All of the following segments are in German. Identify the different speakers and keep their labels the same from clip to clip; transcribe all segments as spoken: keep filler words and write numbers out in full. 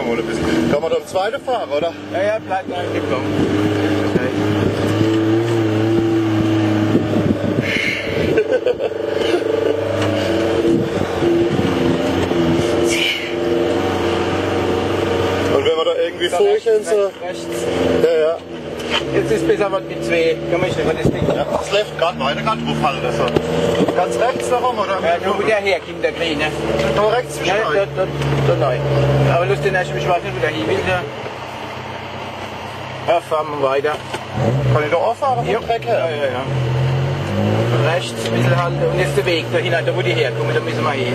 Speaker 1: mal ein bisschen. Kann man da im zweiten fahren, oder?
Speaker 2: Ja, ja, bleibt gleich gekommen. Okay.
Speaker 1: Und wenn wir da irgendwie vorgehen, so.
Speaker 2: Rechts.
Speaker 1: Ja, ja.
Speaker 2: Jetzt ist besser was mit zwei. Kann man nicht über das Ding.
Speaker 1: Ja, das läuft gerade weiter, gerade drauf halten. So. Ganz rechts darum, oder?
Speaker 2: Ja, da wo der herkommt, der Grüne.
Speaker 1: Da rechts zwischen
Speaker 2: Ja, da, da, da nein. Aber lustig, ich weiß nicht, wo der hin will. Da. Ja, fahren wir weiter.
Speaker 1: Kann ich da auch fahren?
Speaker 2: Ja, ja, ja, ja. Rechts ein bisschen halten und jetzt der Weg dahin, da wo die herkommen, da müssen wir hin.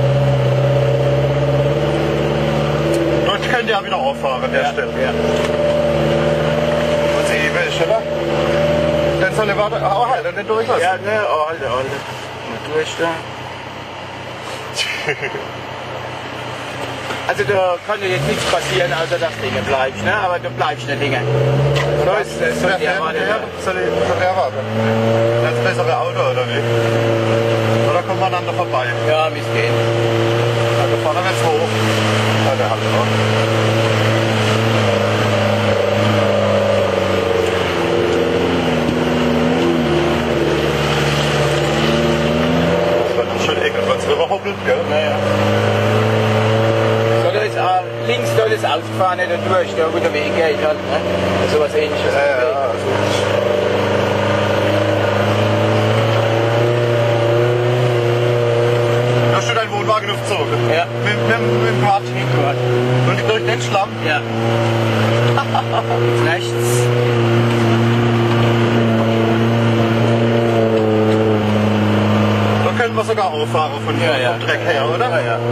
Speaker 1: Dort könnt ihr ja wieder auffahren an der
Speaker 2: Ja,
Speaker 1: Stelle.
Speaker 2: ja.
Speaker 1: Und sie welche, oder? Dann soll ich weiter. Oh, halt, nicht durchlassen.
Speaker 2: Ja, ne, oh, Alter, Alter. Mal durch da. Also da kann ja jetzt nichts passieren, außer dass Dinge bleibst, ne? Aber du bleibst nicht Dinge. So ist es. So
Speaker 1: Soll ich
Speaker 2: erwartet.
Speaker 1: soll ich erwarten? Das bessere Auto, oder wie? Oder kommen wir aneinander vorbei?
Speaker 2: Ja, wie es geht.
Speaker 1: Also vorne wird's hoch. Ja, der hat noch. Das wird schon eng, das wird's rüberhoppelt, gell?
Speaker 2: Naja. So, da ist auch links da das Ausgefahren, da durch, da wo der Weg geht halt, ne? So was ähnliches.
Speaker 1: Ja, ja, ja. Also hast du deinen Wohnwagen aufgezogen?
Speaker 2: Ja.
Speaker 1: Mit, mit, mit dem Quad?
Speaker 2: Mit Quad.
Speaker 1: Und durch den Schlamm?
Speaker 2: Ja. Rechts.
Speaker 1: Da können wir sogar auffahren von
Speaker 2: Ja, ja.
Speaker 1: vom Dreck her, oder?
Speaker 2: Ja, ja.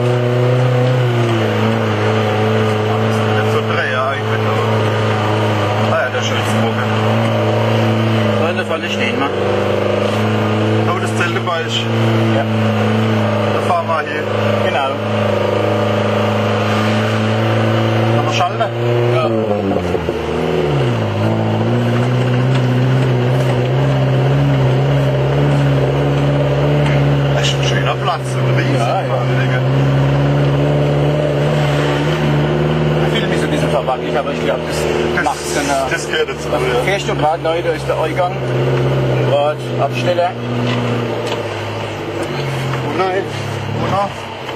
Speaker 1: Nicht so Dreher eigentlich. Ah ja, der Schildbrücke.
Speaker 2: So, in der Falle stehen wir.
Speaker 1: Oh, das Zelt dabei ist.
Speaker 2: Ja.
Speaker 1: Da fahren wir hier.
Speaker 2: Genau.
Speaker 1: Kann man schalten?
Speaker 2: Ja.
Speaker 1: Das ist ein schöner Platz, ein riesen
Speaker 2: Ja, ja.
Speaker 1: Dinge.
Speaker 2: Ich fühle mich so ein bisschen verwackelt, aber ich glaube, das, macht's dann. Äh,
Speaker 1: Das gehört dazu,
Speaker 2: Dann
Speaker 1: ja.
Speaker 2: fährst du gerade neu, da ist der Eingang. Und gerade Absteller.
Speaker 1: Oh nein. Oh no.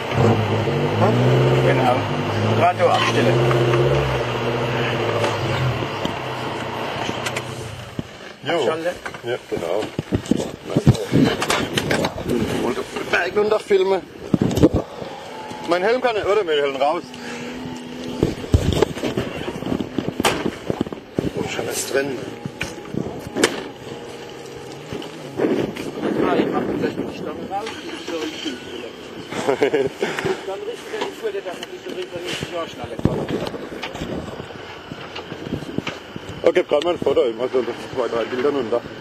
Speaker 2: Genau. Gerade da Absteller.
Speaker 1: Jo.
Speaker 2: Abschalten.
Speaker 1: Ja, genau. Und Berg und da filmen. Mein Helm kann nicht, oder? Mein Helm raus. Oh, schon was drin.
Speaker 2: Ah, ich mach das mit die Stange raus, die ist so im Fuß. Dann richtet er die Fuhr, dass er nicht so richtig nicht die Jahrschnalle kommt.
Speaker 1: Okay, gerade mal ein Foto, ich mache so zwei, drei Bilder runter.